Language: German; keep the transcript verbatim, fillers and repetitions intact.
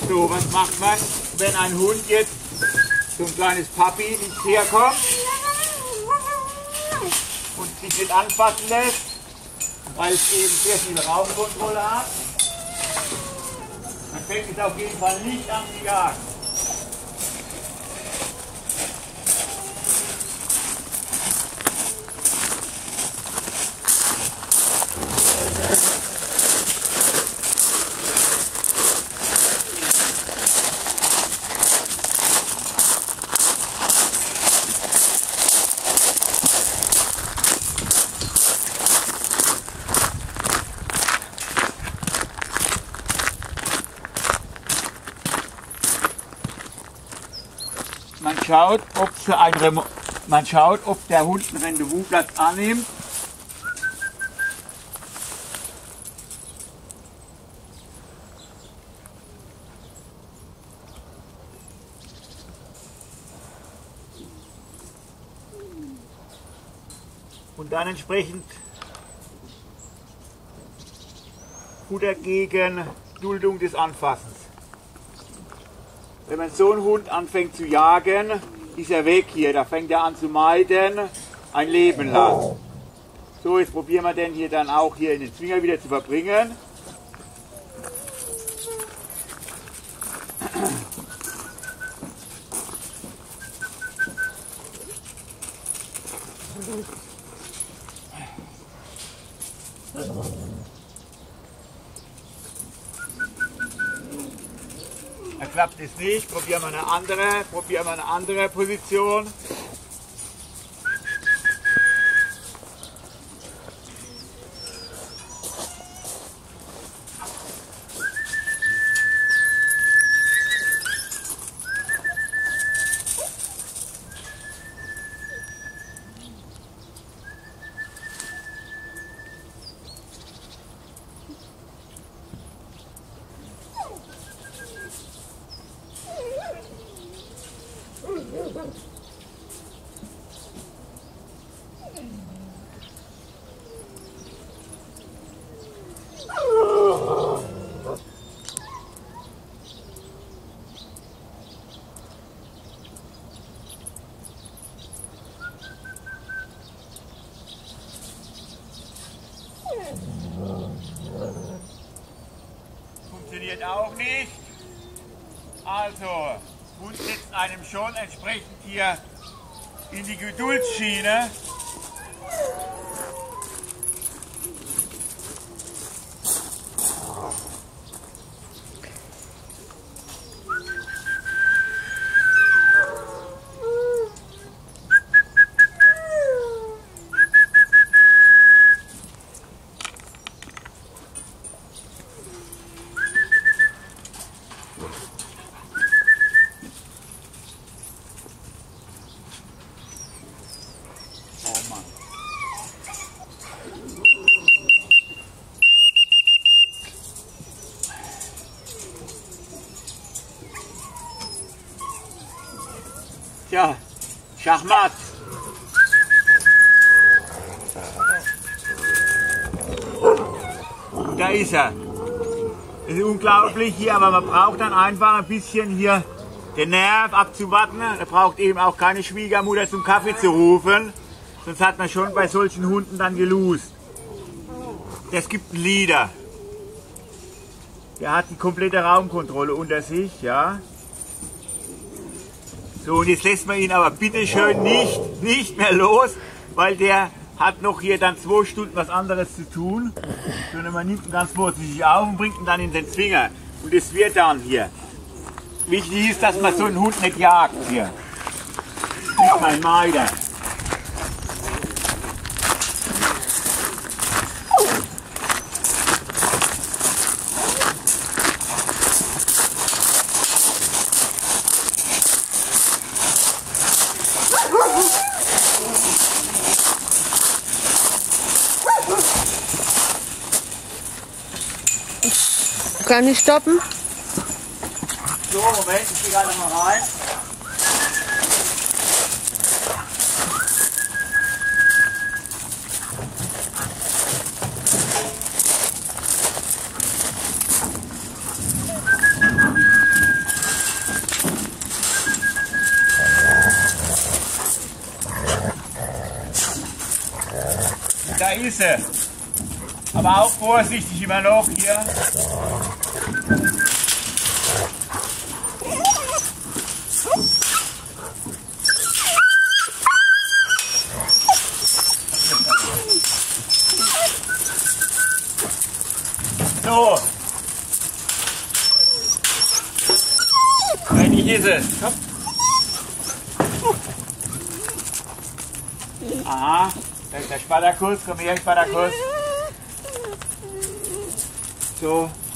So, was macht man, wenn ein Hund jetzt, so ein kleines Papi, nicht herkommt und sich nicht anfassen lässt, weil es eben sehr viel Raumkontrolle hat? Dann fängt es auf jeden Fall nicht an zu jagen. Man schaut, ob für ein Remo man schaut, ob der Hund einen Rendezvousplatz annimmt. Und dann entsprechend Futter gegen Duldung des Anfassens. Wenn man so einen Hund anfängt zu jagen, ist er weg hier. Da fängt er an zu meiden, ein Leben lang. So, jetzt probieren wir den hier dann auch hier in den Zwinger wieder zu verbringen. Da klappt es nicht, probieren wir eine andere, probieren wir eine andere Position. Funktioniert auch nicht. Also, Hund setzt einem schon entsprechend hier in die Geduldsschiene. Tja, Schachmatt. Da ist er. Das ist unglaublich hier, aber man braucht dann einfach ein bisschen hier den Nerv abzuwarten. Er braucht eben auch keine Schwiegermutter zum Kaffee zu rufen. Sonst hat man schon bei solchen Hunden dann gelust. Das gibt einen Leader. Der hat die komplette Raumkontrolle unter sich, ja. So, und jetzt lässt man ihn aber bitte schön nicht, nicht mehr los, weil der hat noch hier dann zwei Stunden was anderes zu tun. Sondern man nimmt ihn ganz vorsichtig auf und bringt ihn dann in den Zwinger. Und es wird dann hier. Wichtig ist, dass man so einen Hund nicht jagt hier. Nicht mein Meider. Kann ich stoppen? So, Moment, ich gehe gerade mal rein. Risse. Aber auch vorsichtig immer noch hier. So. Fertig ist es. Komm. Aha, da ist der Spartakus. Komm her, Spartakus. So.